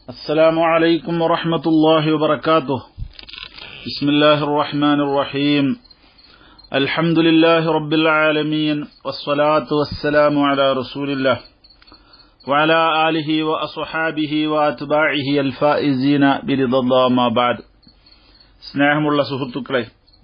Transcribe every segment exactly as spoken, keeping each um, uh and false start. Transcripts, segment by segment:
السلام عليكم ورحمة الله وبركاته. بسم الله الرحمن الرحيم. الحمد لله رب العالمين والصلاة والسلام على رسول الله وعلى آله وأصحابه وأتباعه الفائزين برضا الله ما بعد. സ്നേഹമുള്ള സുഹൃത്തുക്കളെ,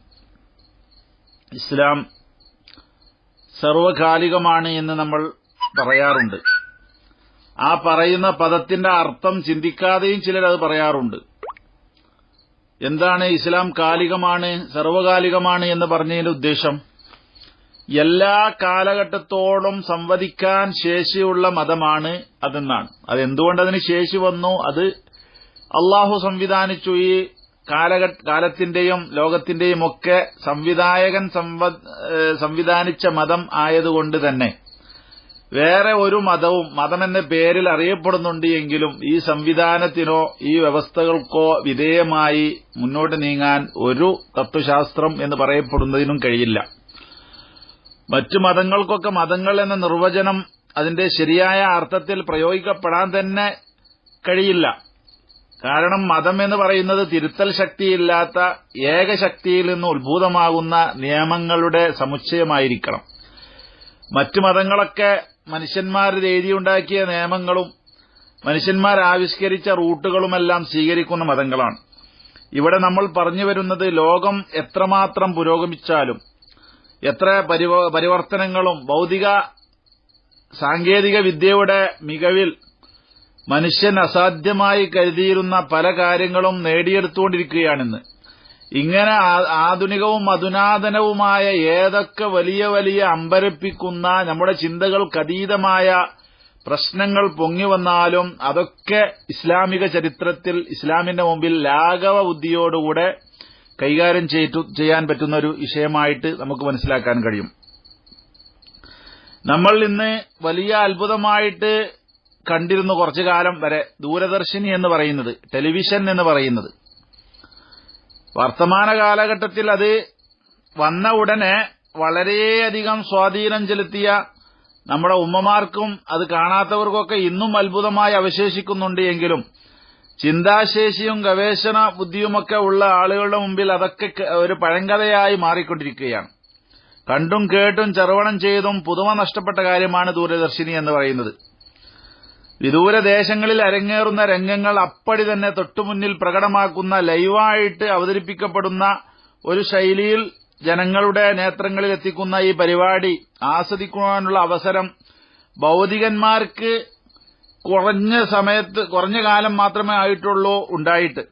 ഇസ്ലാം സർവകാലികമാണ് എന്ന് നമ്മൾ പറയാറുണ്ട്. ആ പറയുന്ന പദത്തിന്റെ അർത്ഥം ചിന്തിക്കാതെയും ചിലരത് പറയാറുണ്ട്. എന്താണ് ഇസ്ലാം കാലികമാണ്, സർവകാലികമാണ് എന്ന് പറഞ്ഞതിന്റെ ഉദ്ദേശം? എല്ലാ കാലഘട്ടത്തോടും സംവദിക്കാൻ ശേഷിയുള്ള മതമാണ് അതെന്നാണ്. അതെന്തുകൊണ്ടതിന് ശേഷി വന്നു? അത് അള്ളാഹു സംവിധാനിച്ചു. ഈ കാലഘട്ട കാലത്തിന്റെയും ലോകത്തിന്റെയും ഒക്കെ സംവിധായകൻ സംവിധാനിച്ച മതം ആയതുകൊണ്ട് തന്നെ വേറെ ഒരു മതവും മതമെന്ന പേരിൽ അറിയപ്പെടുന്നുണ്ട് എങ്കിലും ഈ സംവിധാനത്തിനോ ഈ വ്യവസ്ഥകൾക്കോ വിധേയമായി മുന്നോട്ട് നീങ്ങാൻ ഒരു തത്വശാസ്ത്രം എന്ന് പറയപ്പെടുന്നതിനും കഴിയില്ല. മറ്റു മതങ്ങൾക്കൊക്കെ മതങ്ങൾ എന്ന നിർവചനം അതിന്റെ ശരിയായ അർത്ഥത്തിൽ പ്രയോഗിക്കപ്പെടാൻ തന്നെ കഴിയില്ല. കാരണം മതം എന്ന് പറയുന്നത് തിരുത്തൽ ശക്തിയില്ലാത്ത ഏകശക്തിയിൽ നിന്ന് ഉത്ഭൂതമാകുന്ന നിയമങ്ങളുടെ സമുച്ചയമായിരിക്കണം. മറ്റു മതങ്ങളൊക്കെ മനുഷ്യന്മാർ എഴുതിയുണ്ടാക്കിയ നിയമങ്ങളും മനുഷ്യന്മാർ ആവിഷ്കരിച്ച റൂട്ടുകളുമെല്ലാം സ്വീകരിക്കുന്ന മതങ്ങളാണ്. ഇവിടെ നമ്മൾ പറഞ്ഞു വരുന്നത് ലോകം എത്രമാത്രം പുരോഗമിച്ചാലും എത്ര പരിവർത്തനങ്ങളും ഭൗതിക സാങ്കേതിക വിദ്യയുടെ മികവിൽ മനുഷ്യൻ അസാധ്യമായി കരുതിയിരുന്ന പല കാര്യങ്ങളും നേടിയെടുത്തുകൊണ്ടിരിക്കുകയാണിന്ന്. ഇങ്ങനെ ആധുനികവും അധുനാതനവുമായ ഏതൊക്കെ വലിയ വലിയ അമ്പരപ്പിക്കുന്ന നമ്മുടെ ചിന്തകൾക്കതീതമായ പ്രശ്നങ്ങൾ പൊങ്ങിവന്നാലും അതൊക്കെ ഇസ്ലാമിക ചരിത്രത്തിൽ ഇസ്ലാമിന്റെ മുമ്പിൽ ലാഘവ ബുദ്ധിയോടുകൂടെ കൈകാര്യം ചെയ്യാൻ പറ്റുന്ന ഒരു വിഷയമായിട്ട് നമുക്ക് മനസ്സിലാക്കാൻ കഴിയും. നമ്മൾ ഇന്ന് വലിയ അത്ഭുതമായിട്ട് കണ്ടിരുന്നു കുറച്ചു കാലം വരെ ദൂരദർശിനി എന്ന് പറയുന്നത്, ടെലിവിഷൻ എന്ന് പറയുന്നത്. വർത്തമാന കാലഘട്ടത്തിൽ അത് വന്ന ഉടനെ വളരെയധികം സ്വാധീനം ചെലുത്തിയ നമ്മുടെ ഉമ്മമാർക്കും അത് കാണാത്തവർക്കൊക്കെ ഇന്നും അത്ഭുതമായി അവശേഷിക്കുന്നുണ്ട് എങ്കിലും ചിന്താശേഷിയും ഗവേഷണ ബുദ്ധിയുമൊക്കെ ഉള്ള ആളുകളുടെ മുമ്പിൽ അതൊക്കെ ഒരു പഴങ്കഥയായി മാറിക്കൊണ്ടിരിക്കുകയാണ്. കണ്ടും കേട്ടും ചെറുവണം ചെയ്തും പുതുമ നഷ്ടപ്പെട്ട കാര്യമാണ് ദൂരദർശിനി എന്ന് പറയുന്നത്. വിദൂരദേശങ്ങളിൽ അരങ്ങേറുന്ന രംഗങ്ങൾ അപ്പടി തന്നെ തൊട്ടുമുന്നിൽ പ്രകടമാക്കുന്ന ലൈവായിട്ട് അവതരിപ്പിക്കപ്പെടുന്ന ഒരു ശൈലിയിൽ ജനങ്ങളുടെ നേത്രങ്ങളിൽ എത്തിക്കുന്ന ഈ പരിപാടി ആസ്വദിക്കുവാനുള്ള അവസരം ഭൗതികന്മാർക്ക് കുറഞ്ഞ സമയത്ത് കുറഞ്ഞ കാലം മാത്രമേ ആയിട്ടുള്ളൂ ഉണ്ടായിട്ട്.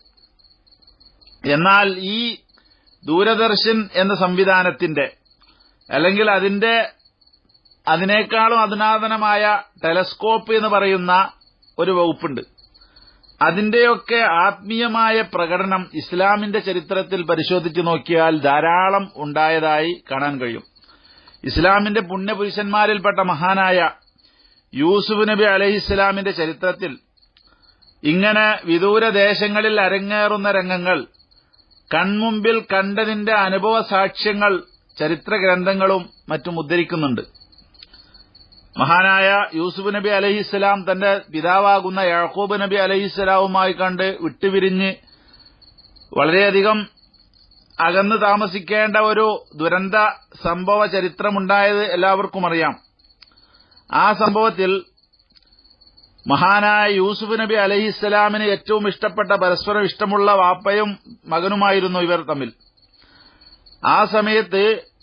എന്നാൽ ഈ ദൂരദർശൻ എന്ന സംവിധാനത്തിന്റെ അല്ലെങ്കിൽ അതിന്റെ അതിനേക്കാളും അധുനാതനമായ ടെലസ്കോപ്പ് എന്ന് പറയുന്ന ഒരു വകുപ്പുണ്ട്. അതിന്റെയൊക്കെ ആത്മീയമായ പ്രകടനം ഇസ്ലാമിന്റെ ചരിത്രത്തിൽ പരിശോധിച്ചു നോക്കിയാൽ ധാരാളം ഉണ്ടായതായി കാണാൻ കഴിയും. ഇസ്ലാമിന്റെ പുണ്യപുരുഷന്മാരിൽപ്പെട്ട മഹാനായ യൂസുഫ് നബി അലൈഹിസ്സലാമിന്റെ ചരിത്രത്തിൽ ഇങ്ങനെ വിദൂരദേശങ്ങളിൽ അരങ്ങേറുന്ന രംഗങ്ങൾ കൺമുമ്പിൽ കണ്ടതിന്റെ അനുഭവ സാക്ഷ്യങ്ങൾ ചരിത്ര ഗ്രന്ഥങ്ങളും മറ്റും ഉദ്ധരിക്കുന്നുണ്ട്. മഹാനായ യൂസുഫ് നബി അലൈഹിസ്സലാം തന്റെ പിതാവാകുന്ന യാക്കൂബ് നബി അലൈഹിസ്സലാവുമായി കണ്ട് വിട്ടുപിരിഞ്ഞ് വളരെയധികം അകന്ന് താമസിക്കേണ്ട ഒരു ദുരന്ത സംഭവ ചരിത്രമുണ്ടായത് എല്ലാവർക്കും അറിയാം. ആ സംഭവത്തിൽ മഹാനായ യൂസുഫ് നബി അലൈഹിസ്സലാമിന് ഏറ്റവും ഇഷ്ടപ്പെട്ട പരസ്പരം ഇഷ്ടമുള്ള വാപ്പയും മകനുമായിരുന്നു ഇവർ തമ്മിൽ. ആ സമയത്ത്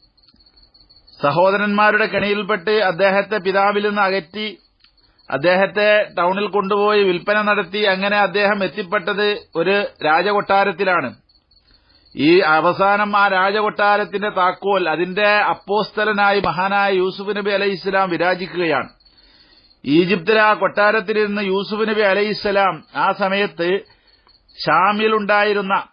സഹോദരന്മാരുടെ കെണിയിൽപ്പെട്ട് അദ്ദേഹത്തെ പിതാവിൽ നിന്ന് അകറ്റി അദ്ദേഹത്തെ ടൌണിൽ കൊണ്ടുപോയി വിൽപ്പന നടത്തി അങ്ങനെ അദ്ദേഹം എത്തിപ്പെട്ടത് ഒരു രാജകൊട്ടാരത്തിലാണ്. ഈ അവസാനം ആ രാജകൊട്ടാരത്തിന്റെ താക്കോൽ അതിന്റെ അപ്പോസ്തലനായി മഹാനായ യൂസുഫ് നബി അലൈഹിസ്സലാം വിരാജിക്കുകയാണ്. ഈജിപ്തിലെ ആ കൊട്ടാരത്തിലിരുന്ന് യൂസുഫ് നബി അലൈഹിസ്സലാം ആ സമയത്ത് ഷാമിലുണ്ടായിരുന്ന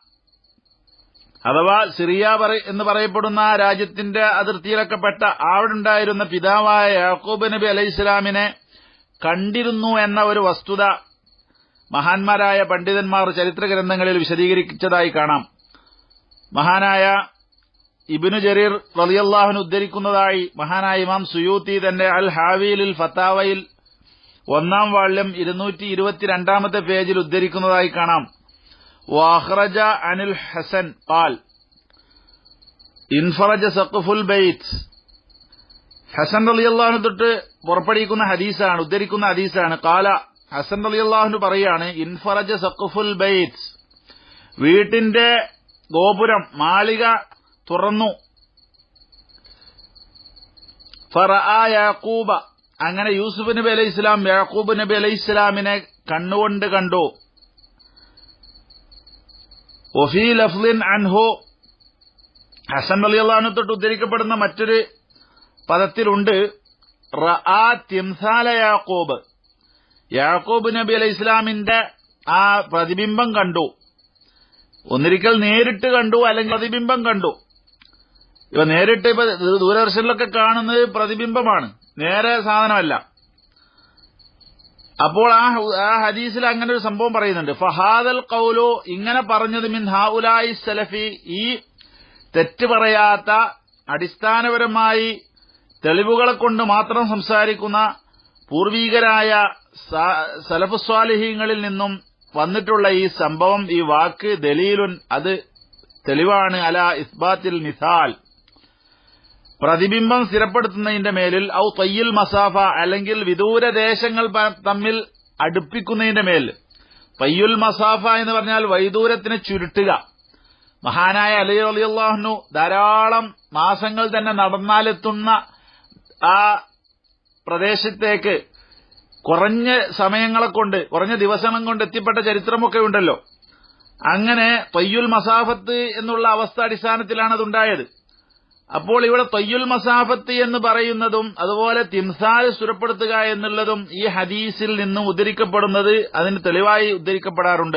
അഥവാ സിറിയ എന്ന് പറയപ്പെടുന്ന രാജ്യത്തിന്റെ അതിർത്തിയിലൊക്കെ പെട്ട അവിടെ ഉണ്ടായിരുന്ന പിതാവായ യാക്കൂബ് നബി അലൈഹിസ്സലാമിനെ കണ്ടിരുന്നു എന്ന ഒരു വസ്തുത മഹാന്മാരായ പണ്ഡിതന്മാർ ചരിത്ര ഗ്രന്ഥങ്ങളിൽ വിശദീകരിച്ചതായി കാണാം. മഹാനായ ഇബ്നു ജരീർ റളിയല്ലാഹു അൻഹു ഉദ്ധരിക്കുന്നതായി മഹാനായ ഇമാം സുയൂത്തി തന്റെ അൽ ഹാവിയിൽ ഫത്താവയിൽ ഒന്നാം വാള്യം ഇരുന്നൂറ്റി ഇരുപത്തിരണ്ടാമത്തെ പേജിൽ ഉദ്ധരിക്കുന്നതായി കാണാം. വഅഖ്റജ അനിൽ ഹസൻ ഖാൽ ഇൻഫറജ സഖ്ഫുൽ ബൈത്ത്. ഹസൻ റളിയല്ലാഹു അൻഹു തൊട്ട് പുറപ്പെടുവിക്കുന്ന ഹദീസാണ്, ഉദ്ധരിക്കുന്ന ഹദീസാണ്. ഖാല, ഹസൻ റളിയല്ലാഹു അൻഹു പറയാണ്, ഇൻഫറജ സഖ്ഫുൽ ബൈത്ത്, വീട്ടിന്റെ ഗോപുരം മാളിക തുറന്നു. ഫറആ യാഖൂബ, അങ്ങനെ യൂസുഫ് നബി അലൈഹി ഇസ്ലാം യാഖൂബ് നബി അലൈഹി ഇസ്ലാമിനെ കണ്ണുകൊണ്ട് കണ്ടു. വഫീ ലഫ്ളിൻ അൻഹു, ഹസൻ റളിയല്ലാഹു അൻഹു തൊട്ട് ഉദ്ധരിക്കപ്പെടുന്ന മറ്റൊരു പദത്തിലുണ്ട്, റആ തിംസാല യാഖൂബ്, യാഖൂബ് നബി അലൈഹി ഇസ്ലാമിന്റെ ആ പ്രതിബിംബം കണ്ടു. ഒന്നിരിക്കൽ നേരിട്ട് കണ്ടു, അല്ലെങ്കിൽ പ്രതിബിംബം കണ്ടു. ഇപ്പൊ നേരിട്ട് ഇപ്പൊ ദൂരദർശനിലൊക്കെ കാണുന്നത് പ്രതിബിംബമാണ്, നേരെ സാധനമല്ല. അപ്പോൾ ആ ആ ഹദീസിൽ അങ്ങനെ ഒരു സംഭവം പറയുന്നുണ്ട്. ഫഹാദൽ ഖൗലു, ഇങ്ങനെ പറഞ്ഞത്, മിൻ ഹൗലായി സലഫി, ഈ തെറ്റ് പറയാത്ത അടിസ്ഥാനപരമായി തെളിവുകളെ കൊണ്ട് മാത്രം സംസാരിക്കുന്ന പൂർവീകരായ സലഫുസ്വാലിഹീങ്ങളിൽ നിന്നും വന്നിട്ടുള്ള ഈ സംഭവം, ഈ വാക്ക് ദലീലുൻ, അത് തെളിവാണ്, അല ഇസ്ബാത്തിൽ മിസാൽ, പ്രതിബിംബം സ്ഥിരപ്പെടുത്തുന്നതിന്റെ മേലിൽ, ഔ തയ്യിൽ മസാഫ, അല്ലെങ്കിൽ വിദൂര ദേശങ്ങൾ തമ്മിൽ അടുപ്പിക്കുന്നതിന്റെ മേൽ. തയ്യുൽ മസാഫ എന്ന് പറഞ്ഞാൽ വൈദൂരത്തിന് ചുരുട്ടുക. മഹാനായ അലി റളിയല്ലാഹു അൻഹു ധാരാളം മാസങ്ങൾ തന്നെ നടന്നാലെത്തുന്ന ആ പ്രദേശത്തേക്ക് കുറഞ്ഞ സമയങ്ങളെ കൊണ്ട്, കുറഞ്ഞ ദിവസം കൊണ്ട് എത്തിപ്പെട്ട ചരിത്രമൊക്കെ ഉണ്ടല്ലോ. അങ്ങനെ തയ്യുൽ മസാഫത്ത് എന്നുള്ള അവസ്ഥ അടിസ്ഥാനത്തിലാണ് അതുണ്ടായത്. അപ്പോൾ ഇവിടെ തയ്യുൽ മസാഫത്ത് എന്ന് പറയുന്നതും അതുപോലെ തിംസാൽ സുരപ്പെടുത്തുക എന്നുള്ളതും ഈ ഹദീസിൽ നിന്നും ഉദ്ധരിക്കപ്പെടുന്നത് അതിന് തെളിവായി ഉദ്ധരിക്കപ്പെടാറുണ്ട്.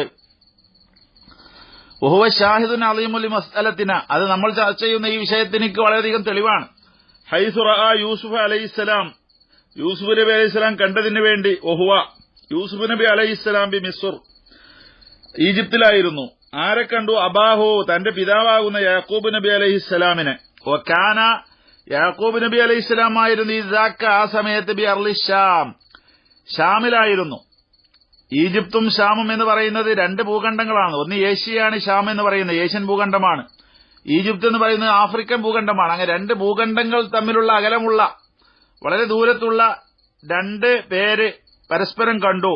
വഹുവ ഷാഹിദുൻ അളീമുൽ മസ്അലത്തിന, അത് നമ്മൾ ചർച്ച ചെയ്യുന്ന ഈ വിഷയത്തിനേക്ക് വളരെയധികം തെളിവാണ്. ഹൈസു റആ യൂസുഫ് അലൈഹിസ്സലാം, യൂസുഫ് നബി അലൈഹിസ്സലാം കണ്ടതിന് വേണ്ടി, വഹുവ യൂസുഫ് നബി അലൈഹിസ്സലാം ബി മിസ്ർ, ഈജിപ്തിലായിരുന്നു. ആരെ കണ്ടു? അബാഹു, തന്റെ പിതാവാകുന്ന യാക്കൂബ് നബി അലൈഹിസ്സലാമിനെ. വകാന, യാക്കൂബ് നബി അലൈഹിസ്സലാമായിരുന്നു ഇദാക്ക, ആ സമയത്ത്, ബി അർളി ഷാം, ഷാമിലായിരുന്നു. ഈജിപ്തും ഷാമും എന്ന് പറയുന്നത് രണ്ട് ഭൂഖണ്ഡങ്ങളാണ്. ഒന്ന് ഏഷ്യയാണ്, ഷാം എന്ന് പറയുന്നത് ഏഷ്യൻ ഭൂഖണ്ഡമാണ്. ഈജിപ്ത് എന്ന് പറയുന്നത് ആഫ്രിക്കൻ ഭൂഖണ്ഡമാണ്. അങ്ങനെ രണ്ട് ഭൂഖണ്ഡങ്ങൾ തമ്മിലുള്ള അകലമുള്ള വളരെ ദൂരത്തുള്ള രണ്ട് പേര് പരസ്പരം കണ്ടു.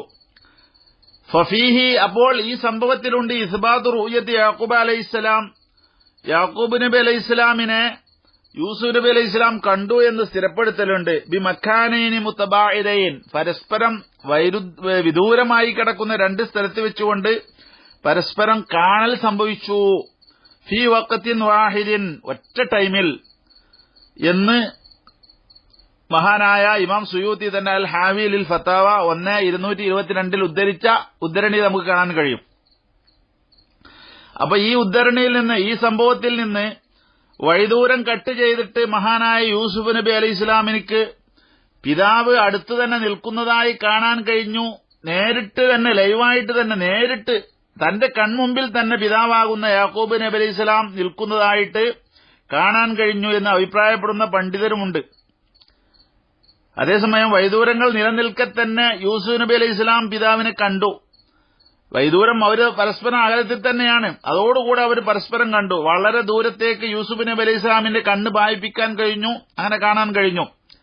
ഫഫീഹി, അപ്പോൾ ഈ സംഭവത്തിലുണ്ട് ഇസ്ബാത്തു റുഅ്യത്തി യാക്കൂബ് അലൈഹിസ്സലാം, യാക്കൂബ് നബി അലൈഹിസ്സലാമിനെ യൂസുഫ് നബി അലൈഹിസ്സലാം കണ്ടു എന്ന് സ്ഥിരപ്പെടുത്തലുണ്ട്. ബി മക്കാനൈനി മുതബാഇദൈൻ, പരസ്പരം വിദൂരമായി കിടക്കുന്ന രണ്ട് സ്ഥലത്ത് വെച്ചുകൊണ്ട് പരസ്പരം കാണൽ സംഭവിച്ചു. ഫീ വഖത്തിൻ വാഹിദിൻ, ഒറ്റ ടൈമിൽ എന്ന് മഹാനായ ഇമാം സുയൂത്തി തന്നെ അൽ ഹാവി ലിൽ ഫത്താവ ഒന്ന് ഇരുന്നൂറ്റി ഇരുപത്തിരണ്ടിൽ ഉദ്ധരിച്ച ഉദ്ധരണി നമുക്ക് കാണാൻ കഴിയും. അപ്പൊ ഈ ഉദ്ധരണിയിൽ നിന്ന്, ഈ സംഭവത്തിൽ നിന്ന് വഴിദൂരം കട്ട് ചെയ്തിട്ട് മഹാനായ യൂസുഫ് നബി അലൈഹി ഇസ്ലാമിനിക്ക് പിതാവ് അടുത്തു തന്നെ നിൽക്കുന്നതായി കാണാൻ കഴിഞ്ഞു. നേരിട്ട് തന്നെ, ലൈവായിട്ട് തന്നെ, നേരിട്ട് തന്റെ കൺമുമ്പിൽ തന്നെ പിതാവാകുന്ന യാക്കൂബ് നബി അലൈഹി ഇസ്ലാം നിൽക്കുന്നതായിട്ട് കാണാൻ കഴിഞ്ഞു എന്ന് അഭിപ്രായപ്പെടുന്ന പണ്ഡിതരുമുണ്ട്. അതേസമയം വൈദൂരങ്ങൾ നിലനിൽക്കെ തന്നെ യൂസുഫ് നബി അലൈഹി ഇസ്ലാം പിതാവിനെ കണ്ടു. വൈദൂരം അവര് പരസ്പരം അകലത്തിൽ തന്നെയാണ്, അതോടുകൂടെ അവർ പരസ്പരം കണ്ടു. വളരെ ദൂരത്തേക്ക് യൂസുഫ് നബി അലൈഹി ഇസ്ലാമിന്റെ കണ്ണ് പായിപ്പിക്കാൻ കഴിഞ്ഞു, അങ്ങനെ കാണാൻ കഴിഞ്ഞു.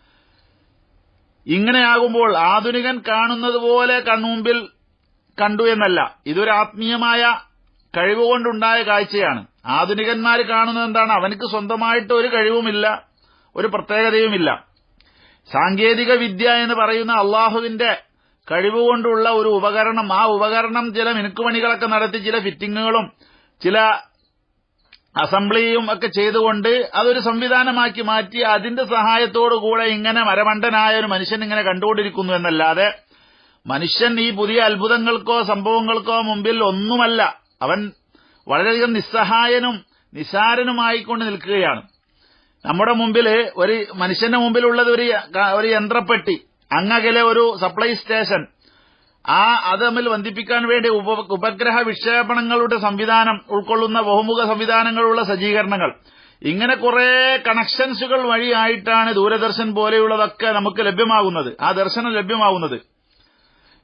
ഇങ്ങനെയാകുമ്പോൾ ആധുനികൻ കാണുന്നത് പോലെ കൺമുമ്പിൽ കണ്ടു എന്നല്ല, ഇതൊരു ആത്മീയമായ കഴിവുകൊണ്ടുണ്ടായ കാഴ്ചയാണ്. ആധുനികന്മാർ കാണുന്നത് എന്താണ്? അവനക്ക് സ്വന്തമായിട്ട് ഒരു കഴിവുമില്ല, ഒരു പ്രത്യേകതയുമില്ല. സാങ്കേതിക വിദ്യ എന്ന് പറയുന്ന അള്ളാഹുവിന്റെ കഴിവുകൊണ്ടുള്ള ഒരു ഉപകരണം, ആ ഉപകരണം ചില മിനുക്കുപണികളൊക്കെ നടത്തി ചില ഫിറ്റിങ്ങുകളും ചില അസംബ്ലിയും ഒക്കെ ചെയ്തുകൊണ്ട് അതൊരു സംവിധാനമാക്കി മാറ്റി അതിന്റെ സഹായത്തോടുകൂടെ ഇങ്ങനെ മരമണ്ടനായ ഒരു മനുഷ്യൻ ഇങ്ങനെ കണ്ടുകൊണ്ടിരിക്കുന്നു എന്നല്ലാതെ മനുഷ്യൻ ഈ പുതിയ അത്ഭുതങ്ങൾക്കോ സംഭവങ്ങൾക്കോ മുമ്പിൽ ഒന്നുമല്ല. അവൻ വളരെയധികം നിസ്സഹായനും നിസാരനുമായിക്കൊണ്ട് നിൽക്കുകയാണ്. നമ്മുടെ മുമ്പിൽ ഒരു മനുഷ്യന്റെ മുമ്പിലുള്ളത് ഒരു ഒരു യന്ത്രപ്പെട്ടി, അങ്ങകലെ ഒരു സപ്ലൈ സ്റ്റേഷൻ, ആ അത് തമ്മിൽ ബന്ധിപ്പിക്കാൻ വേണ്ടി ഉപ ഉപഗ്രഹ വിക്ഷേപണങ്ങളുടെ സംവിധാനം ഉൾക്കൊള്ളുന്ന ബഹുമുഖ സംവിധാനങ്ങളുള്ള സജ്ജീകരണങ്ങൾ, ഇങ്ങനെ കുറെ കണക്ഷൻസുകൾ വഴിയായിട്ടാണ് ദൂരദർശൻ പോലെയുള്ളതൊക്കെ നമുക്ക് ലഭ്യമാകുന്നത്, ആ ദർശനം ലഭ്യമാകുന്നത്.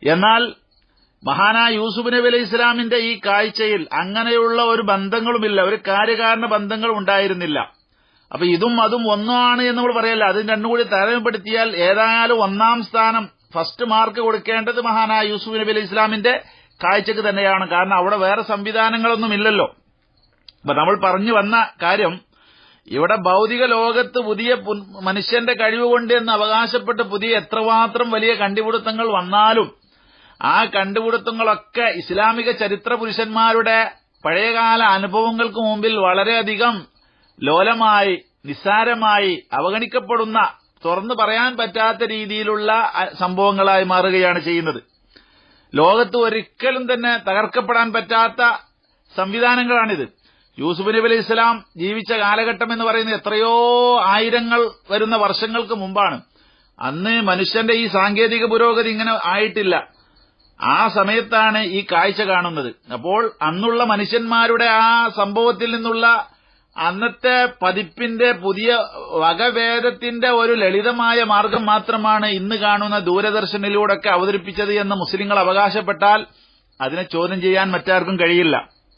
എന്നാൽ മഹാനായ യൂസുഫ് നബി അലൈഹി ഇസ്ലാമിന്റെ ഈ കാഴ്ചയിൽ അങ്ങനെയുള്ള ഒരു ബന്ധങ്ങളുമില്ല, ഒരു കാര്യകാരണ ബന്ധങ്ങളും ഉണ്ടായിരുന്നില്ല. അപ്പൊ ഇതും അതും ഒന്നാണ് എന്ന് നമ്മൾ പറയല്ല, അതിന് രണ്ടും കൂടി താരതമ്യപ്പെടുത്തിയാൽ ഏതായാലും ഒന്നാം സ്ഥാനം ഫസ്റ്റ് മാർക്ക് കൊടുക്കേണ്ടത് മഹാനായ യൂസുഫ് നബി അലൈഹി ഇസ്ലാമിന്റെ കാഴ്ചക്ക് തന്നെയാണ്. കാരണം അവിടെ വേറെ സംവിധാനങ്ങളൊന്നും ഇല്ലല്ലോ. അപ്പൊ നമ്മൾ പറഞ്ഞു വന്ന കാര്യം, ഇവിടെ ഭൗതിക ലോകത്ത് പുതിയ മനുഷ്യന്റെ കഴിവുകൊണ്ട് എന്ന് അവകാശപ്പെട്ട് പുതിയ എത്രമാത്രം വലിയ കണ്ടുപിടുത്തങ്ങൾ വന്നാലും ആ കണ്ടുപിടുത്തങ്ങളൊക്കെ ഇസ്ലാമിക ചരിത്ര പുരുഷന്മാരുടെ പഴയകാല അനുഭവങ്ങൾക്ക് മുമ്പിൽ വളരെയധികം ലോലമായി, നിസ്സാരമായി, അവഗണിക്കപ്പെടുന്ന, തുറന്നു പറയാൻ പറ്റാത്ത രീതിയിലുള്ള സംഭവങ്ങളായി മാറുകയാണ് ചെയ്യുന്നത്. ലോകത്ത് ഒരിക്കലും തന്നെ തകർക്കപ്പെടാൻ പറ്റാത്ത സംവിധാനങ്ങളാണിത്. യൂസുഫ് നബി അലൈഹി ഇസ്ലാം ജീവിച്ച കാലഘട്ടം എന്ന് പറയുന്നത് എത്രയോ ആയിരങ്ങൾ വരുന്ന വർഷങ്ങൾക്ക് മുമ്പാണ്. അന്ന് മനുഷ്യന്റെ ഈ സാങ്കേതിക പുരോഗതി ഇങ്ങനെ ആയിട്ടില്ല. ആ സമയത്താണ് ഈ കാഴ്ച കാണുന്നത്. അപ്പോൾ അന്നുള്ള മനുഷ്യന്മാരുടെ ആ സംഭവത്തിൽ നിന്നുള്ള അന്നത്തെ പതിപ്പിന്റെ പുതിയ വകഭേദത്തിന്റെ ഒരു ലളിതമായ മാർഗം മാത്രമാണ് ഇന്ന് കാണുന്ന ദൂരദർശനിലൂടെയൊക്കെ അവതരിപ്പിച്ചത് എന്ന് മുസ്ലിങ്ങൾ അവകാശപ്പെട്ടാൽ അതിനെ ചോദ്യം ചെയ്യാൻ മറ്റാർക്കും കഴിയില്ല.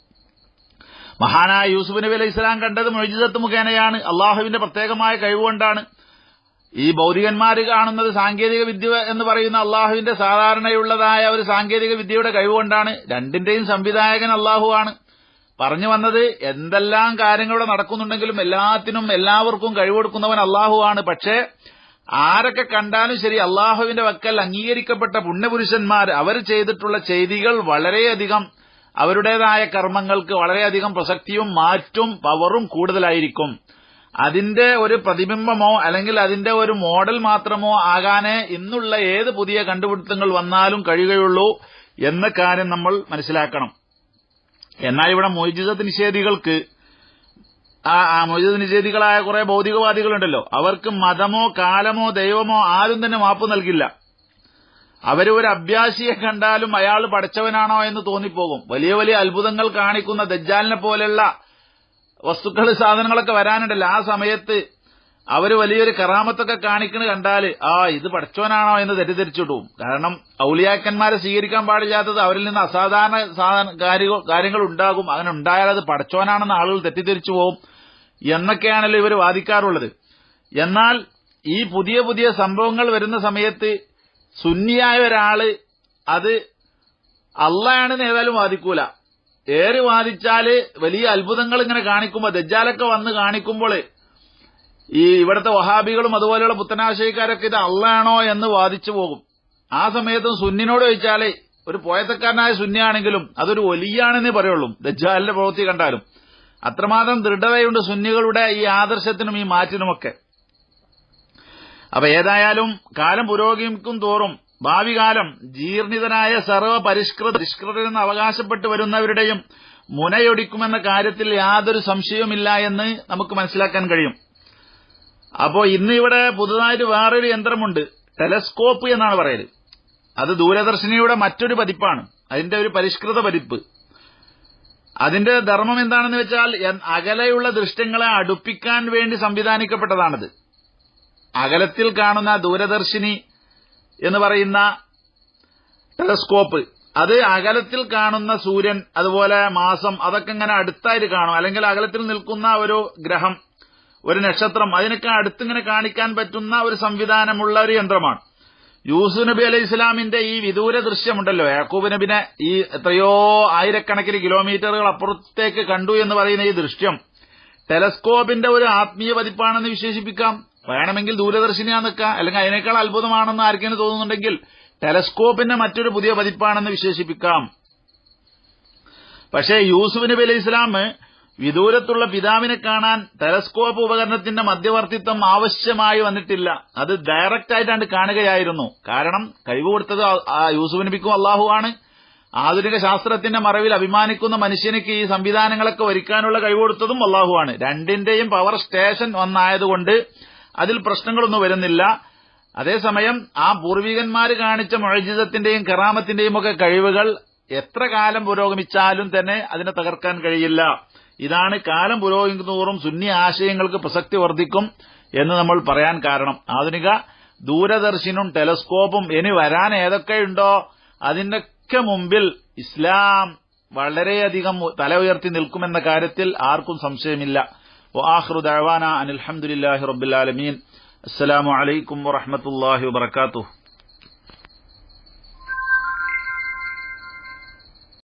മഹാനായ യൂസുഫ് നബി അലൈഹി ഇസ്ലാം കണ്ടത് മുഅ്ജിസത്ത് മുഖേനയാണ്, അള്ളാഹുവിന്റെ പ്രത്യേകമായ കഴിവുകൊണ്ടാണ്. ഈ ഭൗതികന്മാർ കാണുന്നത് സാങ്കേതിക വിദ്യ എന്ന് പറയുന്ന അള്ളാഹുവിന്റെ സാധാരണയുള്ളതായ ഒരു സാങ്കേതിക വിദ്യയുടെ കഴിവുകൊണ്ടാണ്. രണ്ടിന്റെയും സംവിധായകൻ അള്ളാഹുവാണ്. പറഞ്ഞു വന്നത്, എന്തെല്ലാം കാര്യങ്ങളിവിടെ നടക്കുന്നുണ്ടെങ്കിലും എല്ലാത്തിനും എല്ലാവർക്കും കഴിവെടുക്കുന്നവൻ അള്ളാഹുവാണ്. പക്ഷേ ആരൊക്കെ കണ്ടാലും ശരി, അള്ളാഹുവിന്റെ വക്കൽ അംഗീകരിക്കപ്പെട്ട പുണ്യപുരുഷന്മാർ അവർ ചെയ്തിട്ടുള്ള ചെയ്തികൾ വളരെയധികം, അവരുടേതായ കർമ്മങ്ങൾക്ക് വളരെയധികം പ്രസക്തിയും മാറ്റും പവറും കൂടുതലായിരിക്കും. അതിന്റെ ഒരു പ്രതിബിംബമോ അല്ലെങ്കിൽ അതിന്റെ ഒരു മോഡൽ മാത്രമോ ആകാനേ ഇന്നുള്ള ഏത് പുതിയ കണ്ടുപിടുത്തങ്ങൾ വന്നാലും കഴിയുകയുള്ളൂ എന്ന കാര്യം നമ്മൾ മനസ്സിലാക്കണം. എന്നാൽ ഇവിടെ മുഅ്ജിസത്ത് നിഷേധികൾക്ക്, ആ മുഅ്ജിസത്ത് നിഷേധികളായ കുറെ ഭൗതികവാദികളുണ്ടല്ലോ, അവർക്ക് മതമോ കാലമോ ദൈവമോ ആരും തന്നെ മാപ്പ് നൽകില്ല. അവര് ഒരു അഭ്യാസിയെ കണ്ടാലും അയാൾ പടച്ചവനാണോ എന്ന് തോന്നിപ്പോകും. വലിയ വലിയ അത്ഭുതങ്ങൾ കാണിക്കുന്ന ദജ്ജാലിനെ പോലെയുള്ള വസ്തുക്കൾ, സാധനങ്ങളൊക്കെ വരാനുണ്ടല്ലോ, ആ സമയത്ത് അവര് വലിയൊരു കറാമത്തൊക്കെ കാണിക്കുന്നത് കണ്ടാല് ആ ഇത് പടച്ചവനാണോ എന്ന് തെറ്റിദ്ധരിച്ചിട്ടും. കാരണം ഔലിയാക്കന്മാരെ സ്വീകരിക്കാൻ പാടില്ലാത്തത് അവരിൽ നിന്ന് അസാധാരണ കാര്യങ്ങൾ ഉണ്ടാകും. അങ്ങനെ ഉണ്ടായാൽ അത് പടച്ചവനാണെന്ന് ആളുകൾ തെറ്റിദ്ധരിച്ചു പോകും എന്നൊക്കെയാണല്ലോ ഇവർ വാദിക്കാറുള്ളത്. എന്നാൽ ഈ പുതിയ പുതിയ സംഭവങ്ങൾ വരുന്ന സമയത്ത് സുന്നിയായ ഒരാള് അത് അള്ളയാണെന്ന് ഏതായാലും വാദിക്കൂല. ഏറി വാദിച്ചാല് വലിയ അത്ഭുതങ്ങൾ ഇങ്ങനെ കാണിക്കുമ്പോൾ, ദജ്ജാലൊക്കെ വന്ന് കാണിക്കുമ്പോൾ ഈ ഇവിടുത്തെ വഹാബികളും അതുപോലെയുള്ള പുത്തനാശയക്കാരൊക്കെ ഇത് അള്ളയാണോ എന്ന് വാദിച്ചു പോകും. ആ സമയത്തും സുന്നിനോട് ചോദിച്ചാലേ, ഒരു പോയത്തക്കാരനായ സുന്നിയാണെങ്കിലും അതൊരു വലിയാണെന്നേ പറയുള്ളൂ ദജ്ജാലിന്റെ പ്രവൃത്തി കണ്ടാലും. അത്രമാത്രം ദൃഢതയുണ്ട് സുന്നികളുടെ ഈ ആദർശത്തിനും ഈ മാറ്റിനുമൊക്കെ. അപ്പൊ ഏതായാലും കാലം പുരോഗമിക്കും തോറും ഭാവി കാലം ജീർണിതനായ സർവ്വ പരിഷ്കൃത പരിഷ്കൃതരെന്ന് അവകാശപ്പെട്ടു വരുന്നവരുടെയും മുനയൊടിക്കുമെന്ന കാര്യത്തിൽ യാതൊരു സംശയവുമില്ല എന്ന് നമുക്ക് മനസ്സിലാക്കാൻ കഴിയും. അപ്പോ ഇന്ന് ഇവിടെ പുതുതായിട്ട് വേറൊരു യന്ത്രമുണ്ട്, ടെലസ്കോപ്പ് എന്നാണ് പറയല്. അത് ദൂരദർശിനിയുടെ മറ്റൊരു പതിപ്പാണ്, അതിന്റെ ഒരു പരിഷ്കൃത പതിപ്പ്. അതിന്റെ ധർമ്മം എന്താണെന്ന് വെച്ചാൽ അകലെയുള്ള ദൃശ്യങ്ങളെ അടുപ്പിക്കാൻ വേണ്ടി സംവിധാനിക്കപ്പെട്ടതാണത്. അകലത്തിൽ കാണുന്ന ദൂരദർശിനി എന്ന് പറയുന്ന ടെലസ്കോപ്പ്, അത് അകലത്തിൽ കാണുന്ന സൂര്യൻ അതുപോലെ മാസം അതൊക്കെ ഇങ്ങനെ അടുത്തായിട്ട് കാണും. അല്ലെങ്കിൽ അകലത്തിൽ നിൽക്കുന്ന ഒരു ഗ്രഹം, ഒരു നക്ഷത്രം, അതിനൊക്കെ അടുത്തിങ്ങനെ കാണിക്കാൻ പറ്റുന്ന ഒരു സംവിധാനമുള്ള ഒരു യന്ത്രമാണ്. യൂസുഫ് നബി അലൈഹി ഇസ്ലാമിന്റെ ഈ വിദൂര ദൃശ്യമുണ്ടല്ലോ, യാക്കൂബ് നബിനെ ഈ എത്രയോ ആയിരക്കണക്കിന് കിലോമീറ്ററുകൾ അപ്പുറത്തേക്ക് കണ്ടു എന്ന് പറയുന്ന ഈ ദൃശ്യം ടെലസ്കോപ്പിന്റെ ഒരു ആത്മീയ പതിപ്പാണെന്ന് വിശേഷിപ്പിക്കാം. വേണമെങ്കിൽ ദൂരദർശിനിയാന്ന് നിൽക്കാം, അല്ലെങ്കിൽ അതിനേക്കാൾ അത്ഭുതമാണെന്ന് ആർക്കെങ്കിലും തോന്നുന്നുണ്ടെങ്കിൽ ടെലസ്കോപ്പിന്റെ മറ്റൊരു പുതിയ പതിപ്പാണെന്ന് വിശേഷിപ്പിക്കാം. പക്ഷേ യൂസുഫ് നബി അലൈഹി ഇസ്ലാം വിദൂരത്തുള്ള പിതാവിനെ കാണാൻ ടെലസ്കോപ്പ് ഉപകരണത്തിന്റെ മധ്യവർത്തിത്വം ആവശ്യമായി വന്നിട്ടില്ല. അത് ഡയറക്റ്റ് ആയിട്ടാണ് കാണുകയായിരുന്നു. കാരണം കഴിവ് കൊടുത്തത് യൂസുഫ് നബിക്കും അള്ളാഹുവാണ്. ആധുനിക ശാസ്ത്രത്തിന്റെ മറവിൽ അഭിമാനിക്കുന്ന മനുഷ്യനിക്ക് ഈ സംവിധാനങ്ങളൊക്കെ ഒരുക്കാനുള്ള കഴിവ് കൊടുത്തതും അള്ളാഹുവാണ്. രണ്ടിന്റെയും പവർ സ്റ്റേഷൻ ഒന്നായതുകൊണ്ട് അതിൽ പ്രശ്നങ്ങളൊന്നും വരുന്നില്ല. അതേസമയം ആ പൂർവികന്മാര് കാണിച്ച മുഅ്ജിസത്തിന്റെയും കറാമത്തിന്റെയും ഒക്കെ കഴിവുകൾ എത്ര കാലം പുരോഗമിച്ചാലും തന്നെ അതിനെ തകർക്കാൻ കഴിയില്ല. ഇതാണ് കാലം പുരോഗമിക്കുന്നതോറും സുന്നി ആശയങ്ങൾക്ക് പ്രസക്തി വർദ്ധിക്കും എന്ന് നമ്മൾ പറയാൻ കാരണം. ആധുനിക ദൂരദർശിനും ടെലസ്കോപ്പും ഇനി വരാൻ ഏതൊക്കെയുണ്ടോ അതിന്റെയൊക്കെ മുമ്പിൽ ഇസ്ലാം വളരെയധികം തല ഉയർത്തി നിൽക്കുമെന്ന കാര്യത്തിൽ ആർക്കും സംശയമില്ല. വആഖിറു ദഅവാനാ അനിൽ ഹംദുലില്ലാഹി റബ്ബിൽ ആലമീൻ. അസ്സലാമു അലൈക്കും വറഹ്മത്തുള്ളാഹി വബറകാതുഹു.